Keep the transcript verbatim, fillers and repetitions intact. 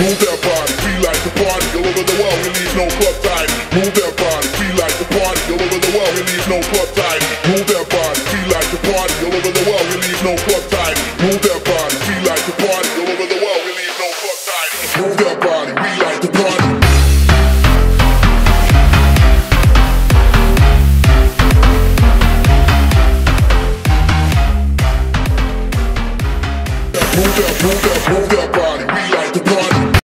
Move that body, we like to party all over the world. We leave no club time. Move that body, we like to party all over the world. We leave no club time. Move that body, we like to party all over the world. We leave no club time. Move that body, we like to party all over the world. We leave no club time. Move that body, we like